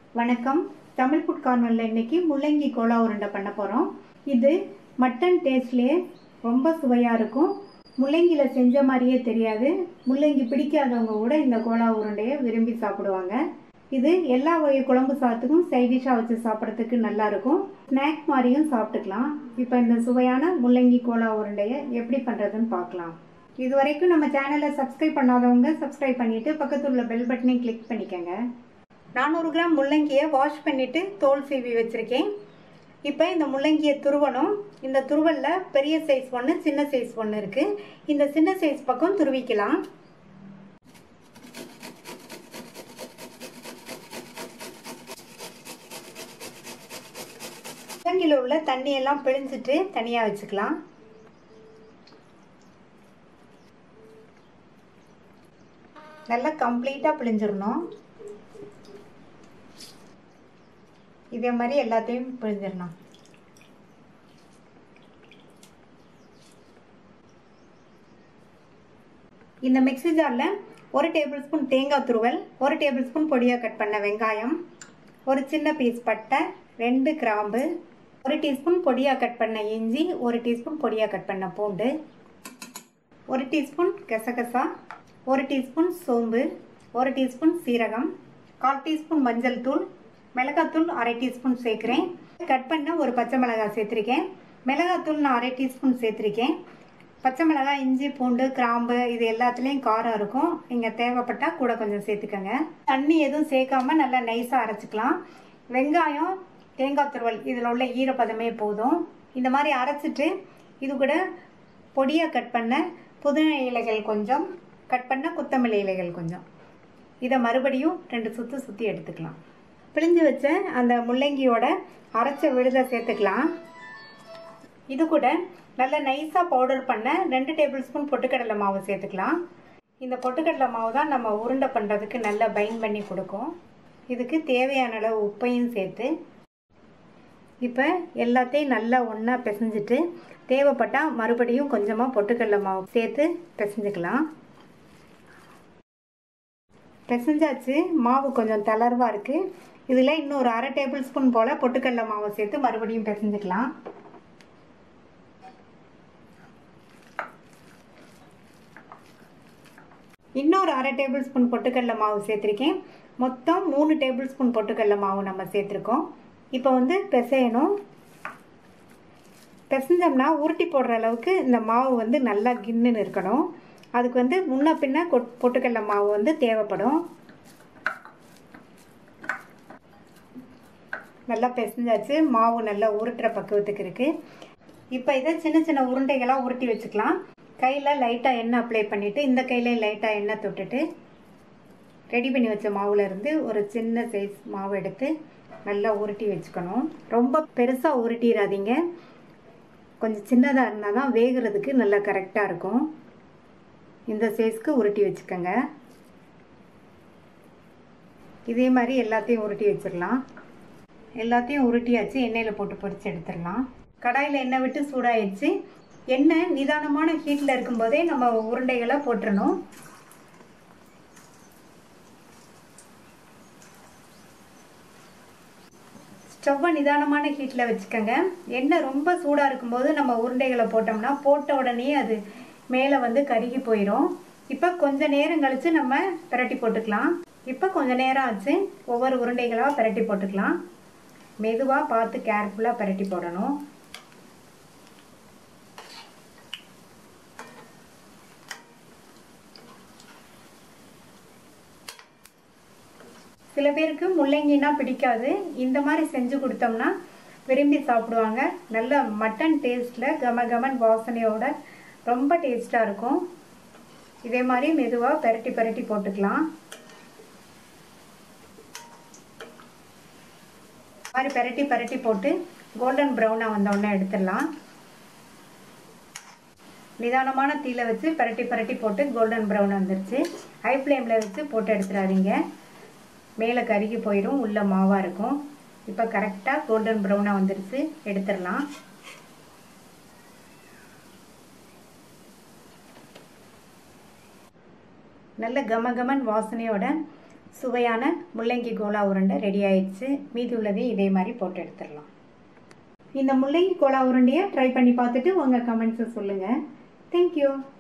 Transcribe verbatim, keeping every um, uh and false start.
வணக்கம். தமிழ் ஃபுட் கார்னர்ல இன்னைக்கு முள்ளங்கி கோலா உருண்டை பண்ண போறோம். இது மட்டன் டேஸ்ட்லயே ரொம்ப சுவையா இருக்கும். முள்ளங்கில செஞ்ச மாதிரியே தெரியாது. முள்ளங்கி பிடிக்காதவங்க கூட இந்த கோலா உருண்டையை விரும்பி சாப்பிடுவாங்க. இது எல்லா வகை குழம்பு சாதத்துக்கும் சைட் டிஷ்ஷா வச்சு சாப்பிட்றதுக்கு நல்லா இருக்கும். ஸ்நாக் மாதிரியும் சாப்பிட்டுக்கலாம். இப்போ இந்த சுவையான முள்ளங்கி கோலா உருண்டையை எப்படி பண்றதுன்னு பார்க்கலாம். இது வரைக்கும் நம்ம சேனலை சப்ஸ்கிரைப் பண்ணாதவங்க சப்ஸ்கிரைப் பண்ணிட்டு பக்கத்துல உள்ள பெல் பட்டனையும் கிளிக் பண்ணிக்கங்க. நானூறு கிராம் முள்ளங்கியை வாஷ் பண்ணிட்டு தோல் சீவி வச்சிருக்கேன். இப்போ இந்த முள்ளங்கியை துருவணும். இந்த துருவலில் பெரிய சைஸ் ஒன்று சின்ன சைஸ் ஒன்று இருக்கு. இந்த சின்ன சைஸ் பக்கம் துருவிக்கலாம். முள்ளங்கியில் உள்ள தண்ணியெல்லாம் பிழிஞ்சிட்டு தனியாக வச்சுக்கலாம். நல்லா கம்ப்ளீட்டாக பிழிஞ்சிடணும். இதே மாதிரி எல்லாத்தையும் பிழிஞ்சிடணும். இந்த மிக்ஸி ஜாரில் ஒரு டேபிள் ஸ்பூன் தேங்காய் துருவல், ஒரு டேபிள் ஸ்பூன் பொடியாக கட் பண்ண வெங்காயம், ஒரு சின்ன பீஸ் பட்டை, ரெண்டு கிராம்பு, ஒரு டீஸ்பூன் பொடியாக கட் பண்ண இஞ்சி, ஒரு டீஸ்பூன் பொடியாக கட் பண்ண பூண்டு, ஒரு டீஸ்பூன் கசகசா, ஒரு டீஸ்பூன் சோம்பு, ஒரு டீஸ்பூன் சீரகம், கால் டீஸ்பூன் மஞ்சள் தூள், மிளகாத்தூள் அரை டீஸ்பூன் சேர்க்குறேன். கட் பண்ண ஒரு பச்சை மிளகாய் சேர்த்துருக்கேன். மிளகாத்தூள் நான் அரை டீஸ்பூன் சேர்த்துருக்கேன். பச்சை மிளகாய், இஞ்சி, பூண்டு, கிராம்பு இது எல்லாத்துலேயும் காரம் இருக்கும். நீங்கள் தேவைப்பட்டால் கூட கொஞ்சம் சேர்த்துக்கோங்க. தண்ணி எதுவும் சேர்க்காம நல்லா நைஸாக அரைச்சிக்கலாம். வெங்காயம், தேங்காய் துருவல் இதில் உள்ள ஈரப்பதமே போதும். இந்த மாதிரி அரைச்சிட்டு இது கூட பொடியாக கட் பண்ண புதினா இலைகள் கொஞ்சம், கட் பண்ண கொத்தமல்லி இலைகள் கொஞ்சம், இதை மறுபடியும் ரெண்டு சுற்று சுற்றி எடுத்துக்கலாம். பிழிஞ்சு வச்ச அந்த முள்ளங்கியோட அரைச்ச விழுதை சேர்த்துக்கலாம். இது கூட நல்ல நைஸாக பவுடர் பண்ண ரெண்டு டேபிள் ஸ்பூன் பொட்டுக்கடலை மாவு சேர்த்துக்கலாம். இந்த பொட்டுக்கடலை மாவு தான் நம்ம உருண்டை பண்ணுறதுக்கு நல்லா பைண்ட் பண்ணி கொடுக்கும். இதுக்கு தேவையான அளவு உப்பையும் சேர்த்து இப்போ எல்லாத்தையும் நல்லா ஒன்றா பிசைஞ்சிட்டு தேவைப்பட்டால் மறுபடியும் கொஞ்சமாக பொட்டுக்கடலை மாவு சேர்த்து பிசைஞ்சுக்கலாம். பிசைஞ்சாச்சு. மாவு கொஞ்சம் தளர்வாக இருக்குது. இதில் இன்னொரு அரை டேபிள் ஸ்பூன் போல் பொட்டுக்கடலை மாவை சேர்த்து மறுபடியும் பிசைஞ்சுக்கலாம். இன்னொரு அரை டேபிள் ஸ்பூன் பொட்டுக்கடலை மாவு சேர்த்துருக்கேன். மொத்தம் மூணு டேபிள் ஸ்பூன் பொட்டுக்கடலை மாவு நம்ம சேர்த்துருக்கோம். இப்போ வந்து பிசையணும். பிசைஞ்சோம்னா உருட்டி போடுற அளவுக்கு இந்த மாவு வந்து நல்லா கின்னுன்னு இருக்கணும். அதுக்கு வந்து முன்ன பின்ன பொட்டுக்கடலை மாவு வந்து தேவைப்படும். நல்லா பிசைஞ்சாச்சு. மாவு நல்லா உருட்டுற பக்குவத்துக்கு இருக்குது. இப்போ இதை சின்ன சின்ன உருண்டைகளாக உருட்டி வச்சுக்கலாம். கையில் லைட்டாக எண்ணெய் அப்ளை பண்ணிவிட்டு இந்த கையில் லைட்டாக எண்ணெய் தொட்டுட்டு ரெடி பண்ணி வச்ச மாவுல இருந்து ஒரு சின்ன சைஸ் மாவு எடுத்து நல்லா உருட்டி வச்சுக்கணும். ரொம்ப பெருசாக உருட்டிடாதீங்க. கொஞ்சம் சின்னதாக இருந்தால் தான் வேகிறதுக்கு நல்லா கரெக்டாக இருக்கும். இந்த சைஸ்க்கு உருட்டி வச்சுக்கோங்க. இதே மாதிரி எல்லாத்தையும் உருட்டி வச்சிடலாம். எல்லாத்தையும் உருட்டியாச்சு. எண்ணெயில் போட்டு பொரிச்சு எடுத்துடலாம். கடாயில் எண்ணெய் விட்டு சூடாயிடுச்சு. எண்ணெய் நிதானமான ஹீட்டில் இருக்கும்போதே நம்ம உருண்டைகளை போட்டுடணும். ஸ்டவ்வை நிதானமான ஹீட்டில் வச்சுக்கோங்க. எண்ணெய் ரொம்ப சூடாக இருக்கும்போது நம்ம உருண்டைகளை போட்டோம்னா போட்ட உடனே அது மேலே வந்து கருகி போயிடும். இப்போ கொஞ்சம் நேரம் கழித்து நம்ம பிரட்டி போட்டுக்கலாம். இப்போ கொஞ்சம் நேரம் ஆச்சு. ஒவ்வொரு உருண்டைகளாக பிரட்டி போட்டுக்கலாம். மெதுவாக பார்த்து கேர்ஃபுல்லாக பிரட்டி போடணும். சில பேருக்கு முள்ளங்கினா பிடிக்காது. இந்த மாதிரி செஞ்சு கொடுத்தோம்னா விரும்பி சாப்பிடுவாங்க. நல்ல மட்டன் டேஸ்ட்டில் கம கமன் வாசனையோட ரொம்ப டேஸ்ட்டாக இருக்கும். இதே மாதிரி மெதுவாக பிரட்டி பிரட்டி போட்டுக்கலாம். மாதிரி பிரட்டி பிரட்டி போட்டு கோல்டன் ப்ரௌனாக வந்தோடனே எடுத்துடலாம். நிதானமான தீயில வச்சு பிரட்டி பிரட்டி போட்டு கோல்டன் ப்ரௌன் வந்துருச்சு. ஹை ஃப்ளேமில் வச்சு போட்டு எடுத்துடாதீங்க. மேலே கருகி போயிடும். உள்ள மாவாக இருக்கும். இப்போ கரெக்டாக கோல்டன் ப்ரௌனாக வந்துருச்சு. எடுத்துடலாம். நல்ல கம கமன் வாசனையோட சுவையான முள்ளங்கி கோலா உருண்டை ரெடி ஆயிடுச்சு. மீதி உள்ளதையும் இதே மாதிரி போட்டு எடுத்துடலாம். இந்த முள்ளங்கி கோலா உருண்டையை ட்ரை பண்ணி பார்த்துட்டு உங்கள் கமெண்ட்ஸை சொல்லுங்கள். தேங்க்யூ.